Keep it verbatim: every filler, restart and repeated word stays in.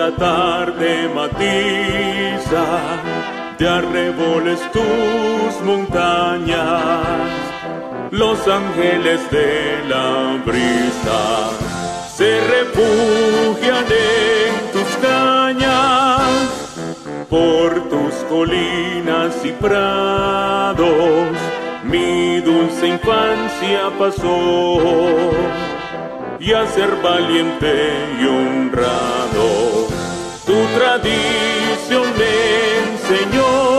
cada tarde matiza de arreboles tus montañas. Los ángeles de la brisa se refugian en tus cañas. Por tus colinas y prados mi dulce infancia pasó, y a ser valiente y honrado tu tradición me enseñó.